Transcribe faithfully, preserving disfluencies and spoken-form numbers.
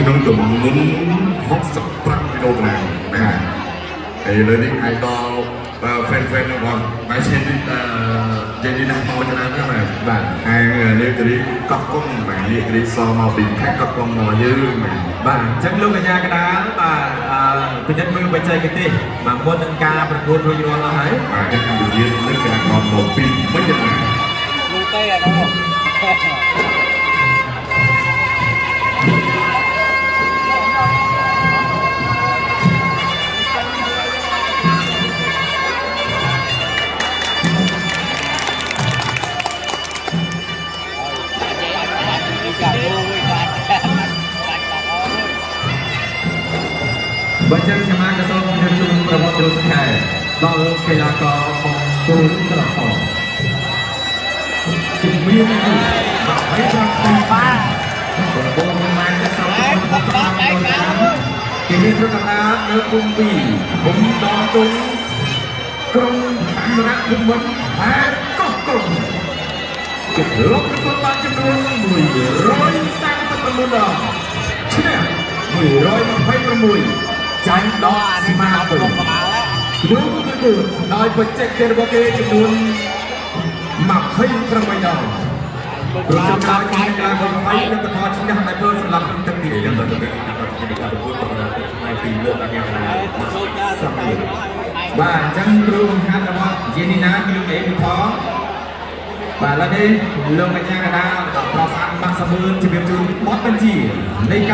ក្នុងទំនុនហុកសិបប្រាំគីឡូក្រាមណាហើយលើនេះឯដល់ហ្វេនហ្វេនរបស់ម៉ៃឆេនយេនីណាមកច្រើនណាស់បាទបាទហើយនេះគឺកោះកុងបាទនេះគឺសមកពីខេត្តកោះកុងមកយើងបាទអញ្ចឹងលោកកញ្ញាកណ្ដាលបាទពិនិត្យមើលបច្ចេកទេសបាទមុននឹងការប្រកួតរួចរាល់แล้วហើយបាទកម្ពុជានឹងកណ្ដាលមកពីមិនយ៉ាងណាលោកទេអានោះបញ្ជាក់ជាមកសូមជម្រាបជូនប្រវត្តិរូបខែដល់កីឡាករของទូនក្រហមជំនាញនេះបាទហើយចាំពីបាទបងមិនអាចសរសើររបស់តាមដល់គេមានរកណានៅគុំពីខ្ញុំដល់ទុំក្រុមអមរៈគុំវត្តហើយកោះកុំជិះលោកប្រកួតបានចំនួនមួយរយសាមសិបប្រាំដងឈ្នះមួយរយម្ភៃប្រាំមួយចាញ់ដល់ស្មារតីនោះគឺដោយបច្ចេកទេសរបស់គេចំនួនម្ភៃប្រាំបីដងប្រចាំដល់ខាងកីឡាវ៉ៃនិងបន្តឈ្នះតែធ្វើសម្រាប់ទឹកទីយ៉ាងទៅទៅការប្រកួតនៅពីលោកអញ្ញាកណ្ដាលសម្រាប់បាទអញ្ចឹងគ្រូបង្ហាត់របស់យេនីណាគឺលោកអេពីផងបាទឥឡូវនេះលោកអញ្ញាកណ្ដាលដល់ប្រសាទបាក់សមឿនជំរាបជូនបទបញ្ជានៃ